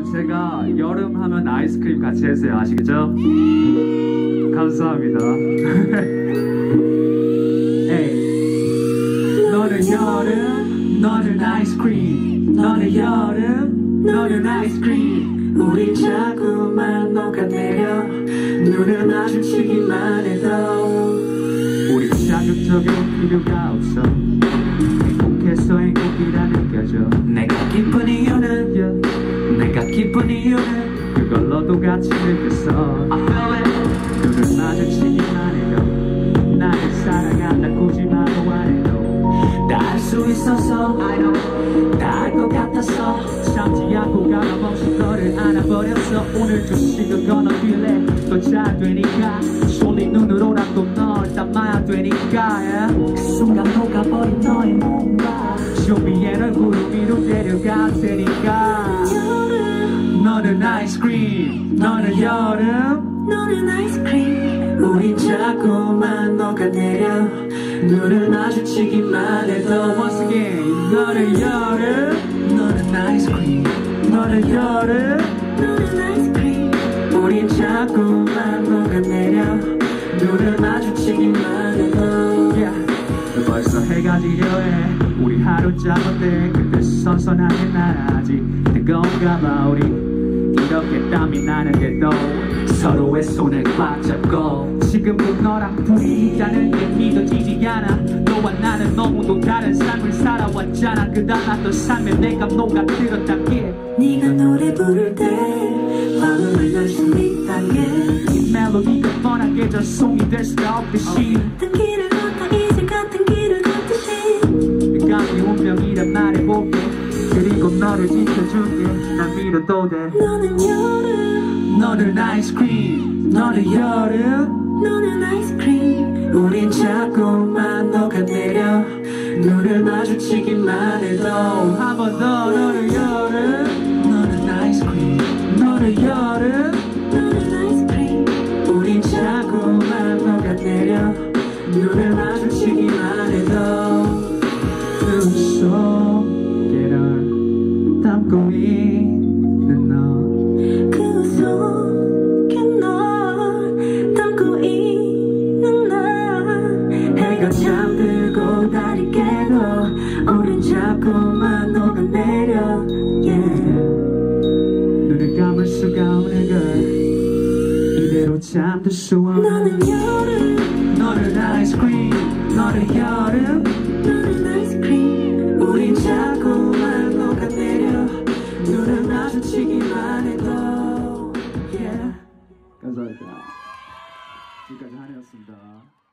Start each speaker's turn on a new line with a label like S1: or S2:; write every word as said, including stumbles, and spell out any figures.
S1: 제가 여름 하면 아이스크림 같이 했어요. 아시겠죠? 감사합니다. 에이. 너는 여름, 너는 아이스크림. 너는 여름, 너는 아이스크림. 우리 자꾸만 녹아내려 눈을 마주치기만 해도 우리 자극적인 필요가 없어. 행복해서 행복이라 느껴져. 내가 기쁜 이유는 yeah. 내가 기쁜 이유는 그걸로도 같이 느꼈어. I feel it. 눈을 마주치기만 해도 나를 사랑한다 굳이 말도 안 해도 다 알 수 있어서 I know 다 알 것 같아서 참지 않고 가감없이 너를 안아버렸어. 오늘 두 시간 건너뛸래 더 잘 되니까 솔린 눈으로라도 널 담아야 되니까 yeah. 그 순간 녹아버린 너의 몸과 쇼미의 얼굴 위로 데려갈 테니까. 너는 아이스크림, 너는 여름,
S2: 너는 아이스크림.
S1: 우린 자꾸만 녹아내려 눈을 마주치기만 해도 once again. 너는 여름, 너는 아이스크림, 너는 여름,
S2: 너는 아이스크림.
S1: 우린 자꾸만 녹아내려 눈을 마주치기만 해도 yeah. 벌써 해가 지려 해. 우리 하루 잡았대. 그때 선선하게 날아지 뜨거운가 봐. 우리 이렇게 땀이 나는데도 서로의 손을 꽉 잡고 지금도 너랑 둘이 있다는 게 믿어지지 않아. 너와 나는 너무도 다른 삶을 살아왔잖아. 그 달랐던 삶에 내가 녹아들었다기에
S2: 네가 노래 부를 때 마음을 날 수 있다게
S1: 이 멜로디가 뻔하게 전송이 될 수가 없듯이
S2: 같은 길을 걷다 이제 같은 길을 걷듯이
S1: 감히 운명이란 말해볼게. 그리고 너를 지켜줄게. 난 믿어도 돼.
S2: 너는 여름,
S1: 너는 아이스크림, 너는 여름,
S2: 너는 아이스크림.
S1: 우린 자꾸만 녹아내려 눈을 마주치기만 해도 한 번 더. 너는 여름, 너는 아이스크림, 너는 여름,
S2: 너는 아이스크림.
S1: 우린 자꾸만 녹아내려 눈을 마주치기만 해도 그 속에 널 담고 있는 너,
S2: 그 속에 널 담고 있는 나.
S1: 해가 잠들고 달이 깨도 우린 자꾸만 녹아내려 yeah. 눈을 감을 수가 없는 걸 이대로 잠들 수 없는.
S2: 너는 여름,
S1: 너는 아이스크림, 너는 여름,
S2: 너는 아이스크림.
S1: 우린 자꾸만 녹아내려 눈을 마주치기만 해도 yeah. 감사합니다. 지금까지 한이었습니다.